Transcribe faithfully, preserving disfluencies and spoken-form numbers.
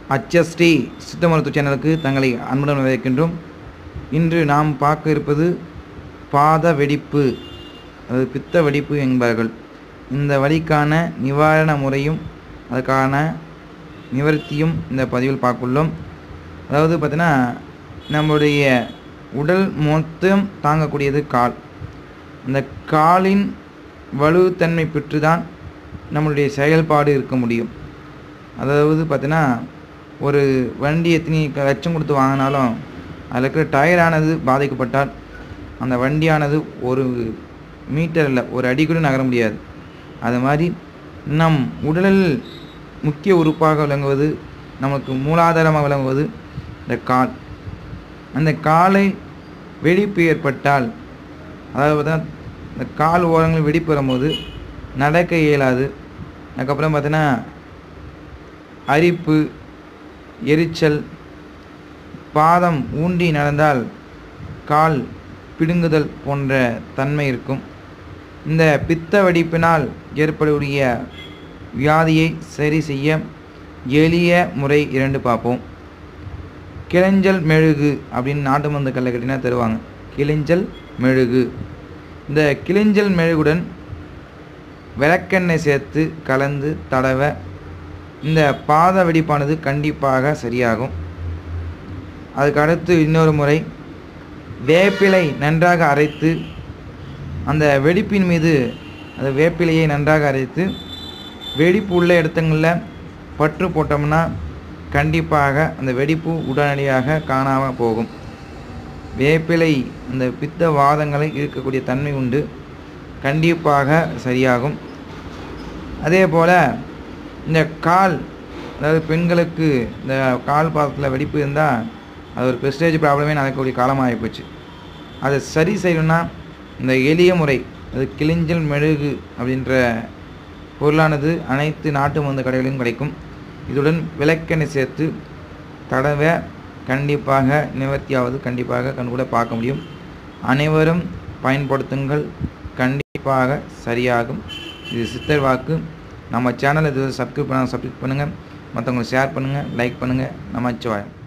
அச்சஸ்ரீ சித்த மருத்துவ சேனலுக்கு தங்களை அன்புடன் வரவேற்கின்றோம். இன்று நாம் பார்க்க இருப்பது பாத வெடிப்பு, அது பித்த வெடிப்பு என்பார்கள். இந்த வலிக்கான நிவாரண முறையும் அதுக்கான நிவர்த்தியும் இந்த பதிவில் பார்க்குள்ளோம். அதாவது பார்த்தீங்கன்னா, நம்முடைய உடல் மொத்தம் தாங்கக்கூடியது கால். அந்த காலின் வலுத்தன்மை பெற்று தான் நம்மளுடைய செயல்பாடு இருக்க முடியும். அதாவது பார்த்தீங்கன்னா, ஒரு வண்டி எத்தனை லட்சம் கொடுத்து வாங்கினாலும் அதில் இருக்கிற டயரானது பாதிக்கப்பட்டால் அந்த வண்டியானது ஒரு மீட்டர் இல்லை, ஒரு அடி கூட நகர முடியாது. அது மாதிரி நம் உடலில் முக்கிய உறுப்பாக விளங்குவது, நமக்கு மூலாதாரமாக விளங்குவது இந்த கால். அந்த காலை வெடிப்பு ஏற்பட்டால், அதாவது பார்த்தீங்கன்னா இந்த கால் ஓரங்கள் வெடிப்பு வரும்போது நடக்க இயலாது. அதுக்கப்புறம் பார்த்தீங்கன்னா அரிப்பு, எரிச்சல், பாதம் ஊண்டி நடந்தால் கால் பிடுங்குதல் போன்ற தன்மை இருக்கும். இந்த பித்த வெடிப்பினால் ஏற்படக்கூடிய வியாதியை சரி செய்ய எளிய முறை இரண்டு பார்ப்போம். கிளிஞ்சல் மெழுகு அப்படின்னு நாட்டு மருந்து கல்லை கட்டினா தருவாங்க. கிளிஞ்சல் மெழுகு. இந்த கிளிஞ்சல் மெழுகுடன் விளக்கெண்ணெய் சேர்த்து கலந்து தடவ இந்த பாத வெடிப்பானது கண்டிப்பாக சரியாகும். அதுக்கு அடுத்து இன்னொரு முறை, வேப்பிலை நன்றாக அரைத்து அந்த வெடிப்பின் மீது அந்த வேப்பிலையை நன்றாக அரைத்து வெடிப்பு உள்ள இடத்துங்களில் பற்று போட்டோம்னா கண்டிப்பாக அந்த வெடிப்பு உடனடியாக காணாமல் போகும். வேப்பிலை அந்த பித்த வாதங்களை இழுக்கக்கூடிய தன்மை உண்டு, கண்டிப்பாக சரியாகும். அதே போல் இந்த கால், அதாவது பெண்களுக்கு இந்த கால் பாதத்தில் வெடிப்பு இருந்தால் அது ஒரு ப்ரெஸ்டேஜ் ப்ராப்ளமே நடக்கக்கூடிய காலமாக போச்சு. அதை சரி செய்யணும்னா இந்த எளிய முறை, அது கிளிஞ்சல் மெழுகு அப்படின்ற பொருளானது அனைத்து நாட்டு மருந்து கடைகளிலும் கிடைக்கும். இதுடன் விளக்கெண்ணெய் சேர்த்து தடவ கண்டிப்பாக நிவர்த்தியாவது கண்டிப்பாக கண்கூட பார்க்க முடியும். அனைவரும் பயன்படுத்துங்கள், கண்டிப்பாக சரியாகும். இது சித்தர் வாக்கு. நம்ம சேனலை இது சப்ஸ்கிரைப் பண்ண சப்ஸ்கிரைப் பண்ணுங்கள், மற்றவங்களுக்கு ஷேர் பண்ணுங்கள், லைக் பண்ணுங்கள். நமச்சிவாயம்.